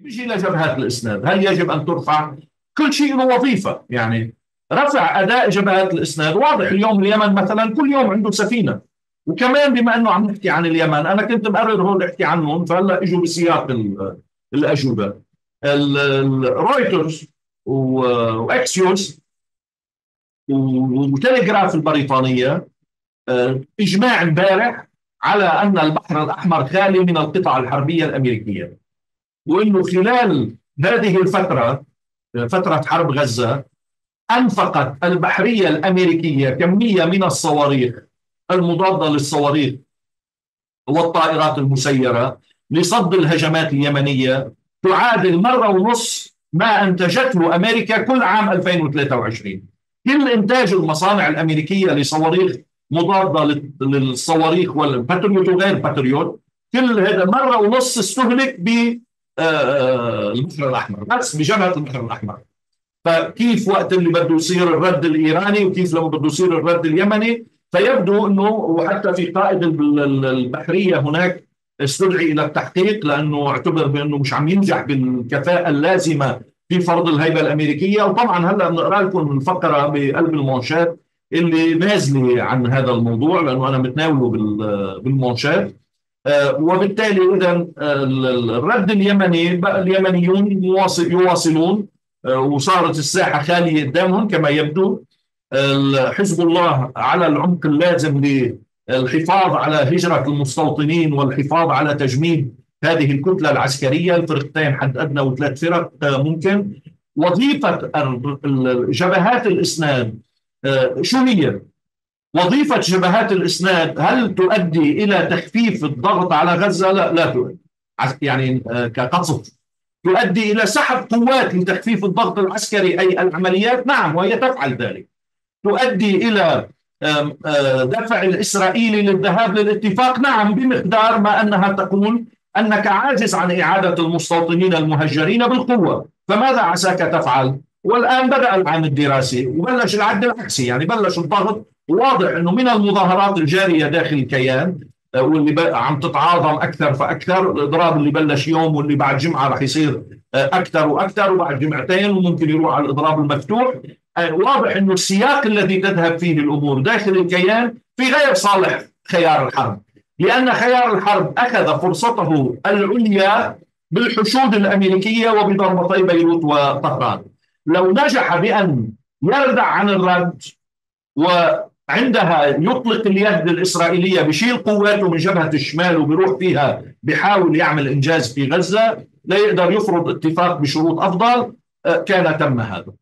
بيجي لجبهات الإسناد، هل يجب أن ترفع؟ كل شيء له وظيفة يعني. رفع أداء جبهات الإسناد واضح. اليوم اليمن مثلا كل يوم عنده سفينة. وكمان بما أنه عم نحكي عن اليمن، أنا كنت مقرر هون أحكي عنهم، فهلا إجوا بسياق الأجوبة. رويترز وإكسيوس وتلغراف البريطانية إجماع امبارح على أن البحر الأحمر خالي من القطع الحربية الأمريكية، وأنه خلال هذه الفترة، فترة حرب غزة، أنفقت البحرية الأمريكية كمية من الصواريخ المضادة للصواريخ والطائرات المسيرة لصد الهجمات اليمنية تعادل مرة ونص ما أنتجته أمريكا كل عام 2023. كل إنتاج المصانع الأمريكية لصواريخ مضادة للصواريخ والباتريوت وغير باتريوت، كل هذا مرة ونص استهلك بالبحر الأحمر، بس بجبهة البحر الأحمر. فكيف وقت اللي بده يصير الرد الإيراني، وكيف لما بده يصير الرد اليمني. فيبدو أنه، وحتى في قائد البحرية هناك استدعي إلى التحقيق، لأنه اعتبر بأنه مش عم ينجح بالكفاءة اللازمة في فرض الهيبة الأمريكية. وطبعا هلأ بنقرأ لكم الفقرة بقلب المونشات اللي نازلة عن هذا الموضوع، لأنه أنا متناوله بالمونشات. وبالتالي إذا الرد اليمني بقى اليمنيون يواصلون، وصارت الساحة خالية قدامهم كما يبدو. حزب الله على العمق اللازم للحفاظ على هجرة المستوطنين والحفاظ على تجميد هذه الكتلة العسكرية. الفرقتين حد أدنى وثلاث فرق ممكن. وظيفة جبهات الإسناد شو هي؟ وظيفة جبهات الإسناد هل تؤدي إلى تخفيف الضغط على غزة؟ لا، لا تؤدي. يعني كقصف. تؤدي إلى سحب قوات لتخفيف الضغط العسكري أي العمليات؟ نعم، وهي تفعل ذلك. تؤدي إلى دفع الإسرائيلي للذهاب للاتفاق؟ نعم، بمقدار ما أنها تقول أنك عاجز عن إعادة المستوطنين المهجرين بالقوة. فماذا عساك تفعل؟ والآن بدأ العام الدراسي وبلش العد العكسي، يعني بلش الضغط. واضح أنه من المظاهرات الجارية داخل الكيان واللي عم تتعاظم أكثر فأكثر، الإضراب اللي بلش يوم واللي بعد جمعة رح يصير أكثر وأكثر، وبعد جمعتين وممكن يروح على الإضراب المفتوح. واضح أنه السياق الذي تذهب فيه الأمور داخل الكيان في غير صالح خيار الحرب، لأن خيار الحرب أخذ فرصته العليا بالحشود الأمريكية وبضربتي بيروت وطهران. لو نجح بأن يردع عن الرد وعندها يطلق اليد الإسرائيلية، بشيل قواته من جبهة الشمال وبيروح فيها بيحاول يعمل إنجاز في غزة، لا يقدر يفرض اتفاق بشروط أفضل، كان تم هذا.